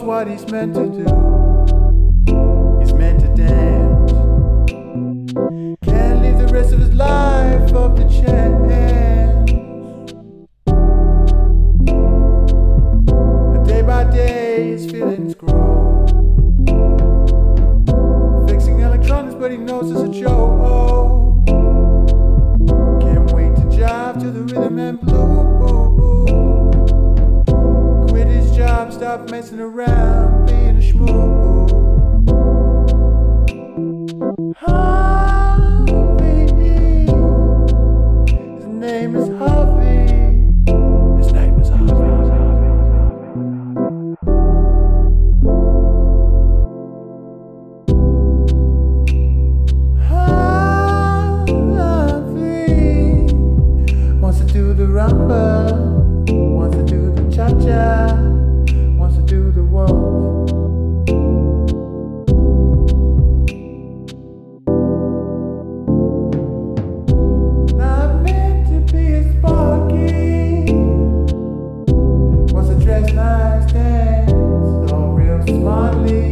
what he's meant to do. He's meant to dance. Can't leave the rest of his life up to chance. But day by day his feelings grow. Fixing electronics, but he knows it's a joke. Can't wait to jive to the rhythm and blues. Quit his job, stop messing around, being a schmoo. Harvey, his name is Harvey. His name is Harvey. Harvey wants to do the rumba, wants to do the cha-cha, wants to do the waltz. Not meant to be a sparky, wants to dress nice, dance all real smartly.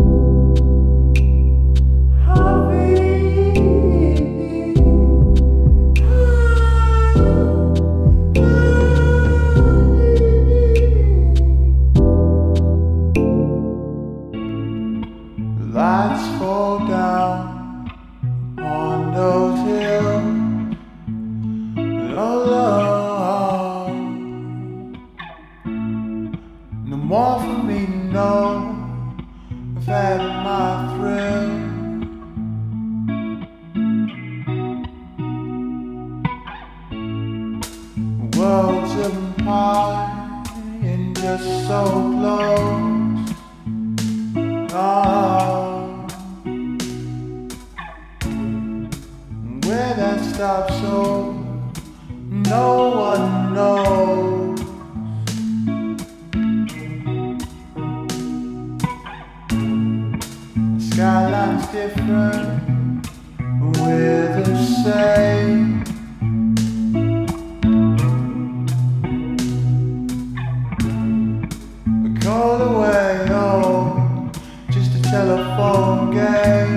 Lights fall down on those hills alone. No more for me to know. I've had my thrill. Worlds apart and just so close. Where that stops, so no one knows. The skyline's different, but we're the same. We call away, oh, just a telephone game.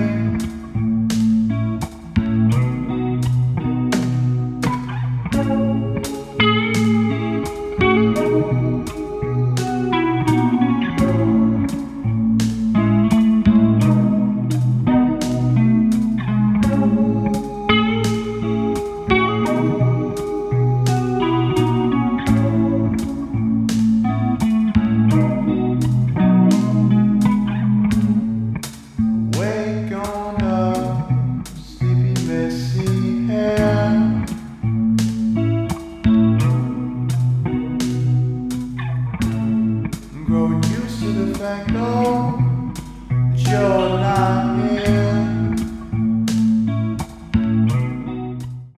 Growing used to the fact, oh, that you're not here.